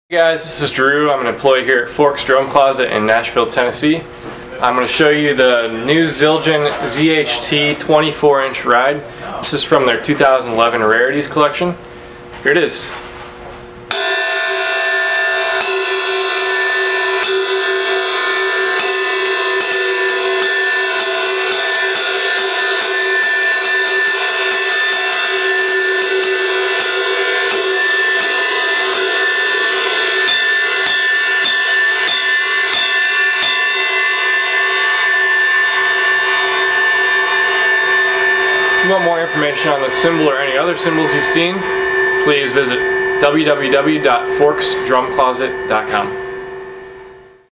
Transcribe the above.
Hey guys, this is Drew. I'm an employee here at Forks Drum Closet in Nashville, Tennessee. I'm going to show you the new Zildjian ZHT 24-inch ride. This is from their 2011 Rarities collection. Here it is. If you want more information on this cymbal or any other cymbals you've seen, please visit www.forksdrumcloset.com.